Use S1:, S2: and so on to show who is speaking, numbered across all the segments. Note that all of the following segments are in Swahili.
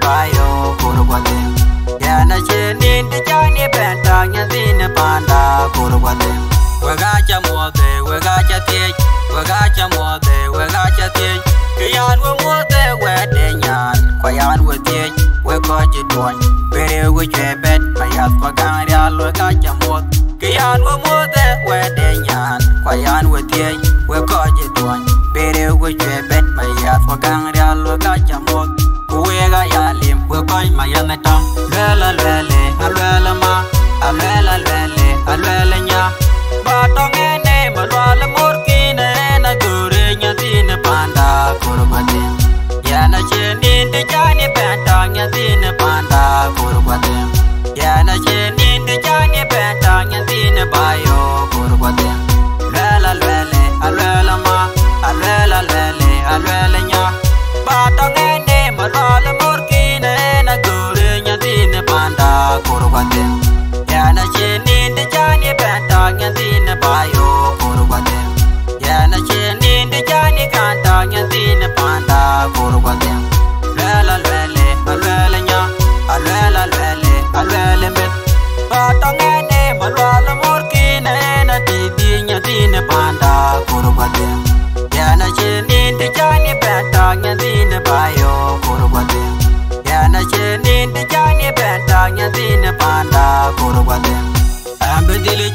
S1: bayo kurwade yana cheni de chani benta nyadine panda kurwade wagacha mode wagacha tie wagacha mode wagacha tie kiyan wo mode wede nyan kwayan wo tie we koji don bere we chebet mayat kwagan real wagacha mode kiyan wo mode wede nyan kwayan wo tie we koji don bere we chebet mayat kwagan real wagacha mode kuwega yalim we koi mayanata lela lele alwela ma alwela lele alwela nya batongene malwala murkine na gure nyadine panda kurwade yana cheni de jani benta nyadine panda kurwade yana cheni de jani benta nyadine bayo kurwade lela lele alwela ma alwela lele alwela nya batongene malwala murkine na gure nyadine panda kurwade yana cheni de jani benta nyadine bayo kurwade yana cheni de jani kanta nyadine panda kurwade lela lele alwela nya alwela lele alwela met batongene malwala murkine na didi nyadine panda kurwade yana cheni de jani benta nyadine bayo kurwade yana cheni de jani benta nyadine panda kurwade bedili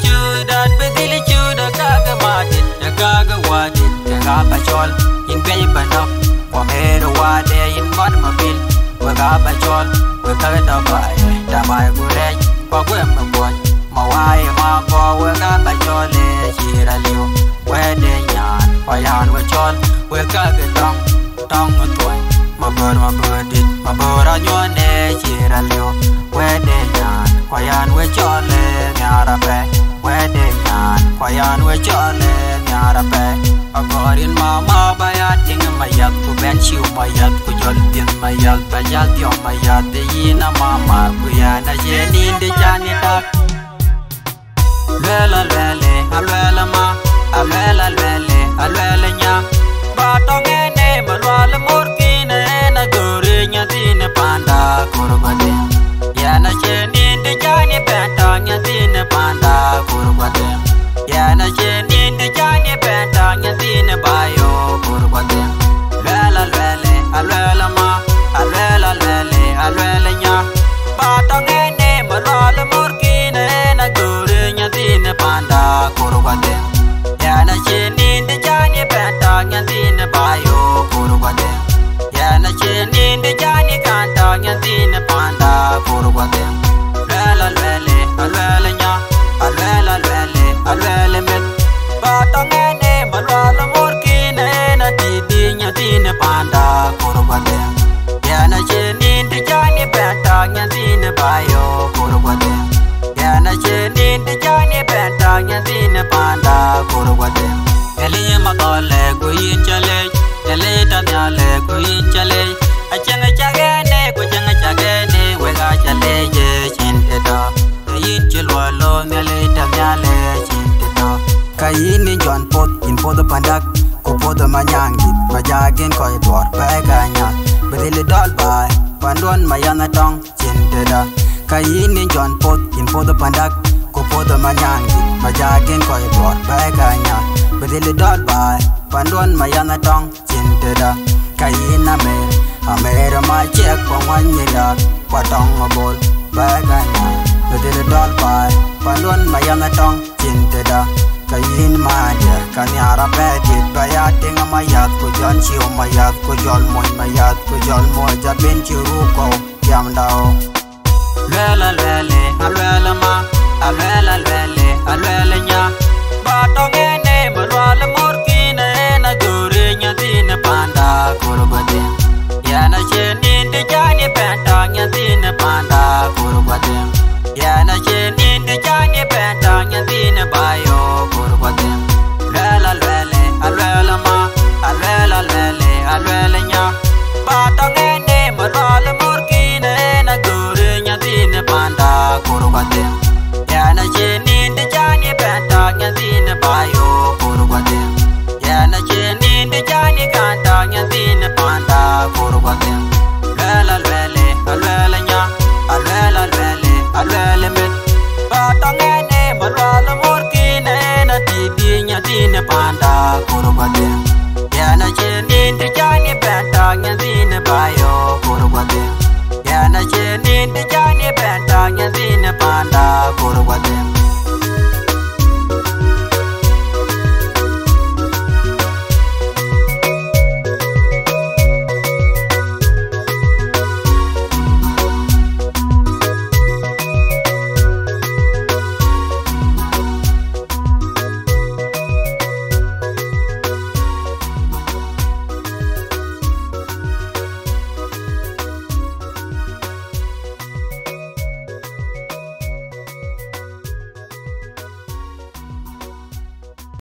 S1: chuda kaga madit ya kaga wadit ya kaga chol in gay banok wa mero wade in mod mobil wa kaga chol wa kaga dabai gure wa gwe mabot mawai ma ko wa kaga chol e chira liu wede nyan wa yan wa chol wa kaga tong toy mabor dit mabora nyone chira liu wede nyan wa yan wa chol e nyara pe wede nyan kwa yan we chole nyara pe agorin mama bayat ting mayat ku ben chiu mayat ku jol din mayat bayat yo mayat de yina mama ku yana jeni de jani tak lela lele alwela ma alwela lele alwela nya batongene malwala murkine na gore nya din panda kurwade yana jeni de jani benta nya din panda kurwade yana cheni de jani benta nyadine bayo kurwade lela lele alwela ma alwela lele alwela nya batongene malwala murkine na gore nyadine panda kurwade yana cheni de jani benta nyadine bayo kurwade yana cheni de jani kanta nyadine panda kurwade lela lele alwela nya alwela lele alwele met batongene malwala murkine na didi nyadine panda kurwade yana cheni de jani benta nyadine bayo kurwade yana cheni de jani benta nyadine panda kurwade ele makole goyin chale ele tamyale goyin chale achanga chagene ko changa chagene wega chale je chinteda yin chilwalo mele tamyale chinteda kayini jon pot in podo pandak ko podo manyangi majagen ko idor baganya bedele dol bay pandon mayana tong chinteda kayini jon pot in podo pandak ko podo manyangi majagen ko idor baganya bedele dol bay pandon mayana tong chinteda kayina mer amera ma chek pangwanyila patong mabol baganya bedele dol bay pandon mayana tong chinteda kayin maja kanyara bedit bayating mayat ko jon chiu mayat ko jol moy mayat ko jol moy jabin chiru ko yam dao lela lele alwela ma alwela lele alwela nya batong